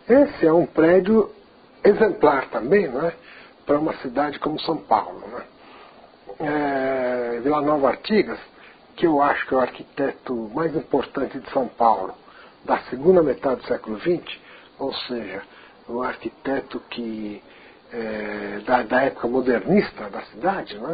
Esse é um prédio exemplar também, não é? Para uma cidade como São Paulo, né? Vila Nova Artigas, que eu acho que é o arquiteto mais importante de São Paulo da segunda metade do século XX, ou seja, o arquiteto que da época modernista da cidade, né?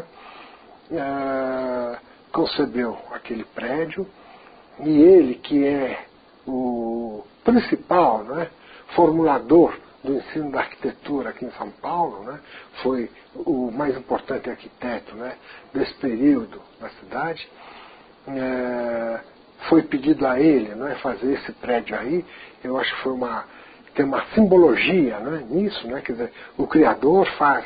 Concebeu aquele prédio, e ele, que é o principal, né, formulador do ensino da arquitetura aqui em São Paulo, né, foi o mais importante arquiteto, né, desse período na cidade. Foi pedido a ele, né, fazer esse prédio aí. Eu acho que tem uma simbologia, né, nisso, né, quer dizer, o criador faz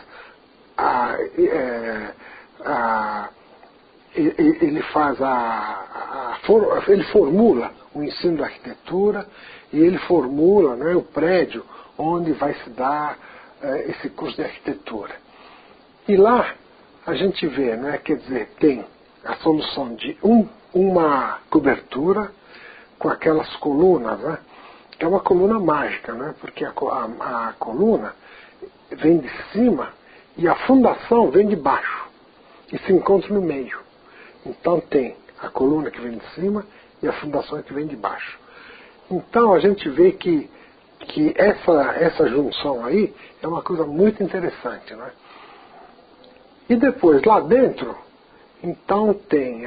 ele formula o ensino da arquitetura, e ele formula, né, o prédio onde vai se dar esse curso de arquitetura. E lá a gente vê, né, quer dizer, tem a solução de uma cobertura com aquelas colunas, né, que é uma coluna mágica, né, porque a coluna vem de cima e a fundação vem de baixo e se encontra no meio. Então tem a coluna que vem de cima e a fundação que vem de baixo. Então a gente vê que essa junção aí é uma coisa muito interessante, né? E depois lá dentro, então tem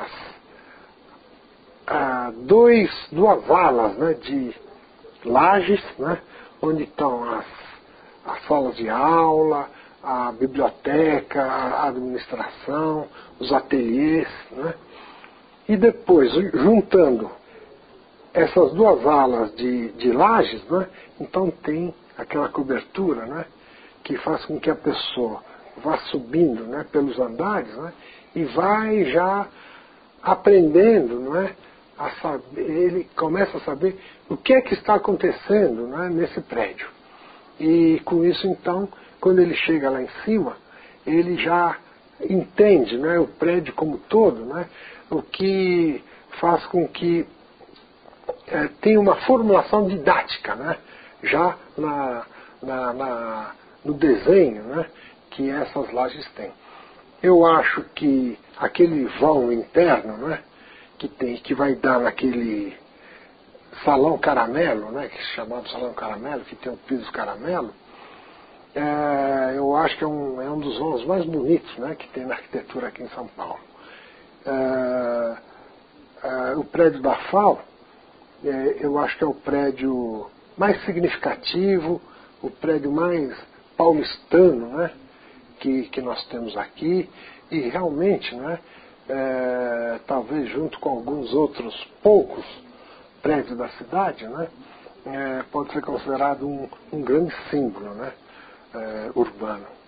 duas alas, né, de lajes, né, onde estão as salas de aula, a biblioteca, a administração, os ateliês, né? E depois, juntando essas duas alas de lajes, né, então tem aquela cobertura, né, que faz com que a pessoa vá subindo, né, pelos andares, né, e vai já aprendendo, né, a saber, ele começa a saber o que é que está acontecendo, né, nesse prédio. E com isso, então, quando ele chega lá em cima, ele já entende, né, o prédio como todo, né, o que faz com que tenha uma formulação didática, né, já no desenho, né, que essas lajes têm. Eu acho que aquele vão interno, né, que vai dar naquele salão caramelo, né, que é chamado salão caramelo, que tem o piso caramelo, eu acho que é um dos vãos mais bonitos, né, que tem na arquitetura aqui em São Paulo. O prédio da FAO, eu acho que é o prédio mais significativo, o prédio mais paulistano, né, que nós temos aqui, e realmente, né, talvez junto com alguns outros poucos prédios da cidade, né, pode ser considerado um grande símbolo, né, urbano.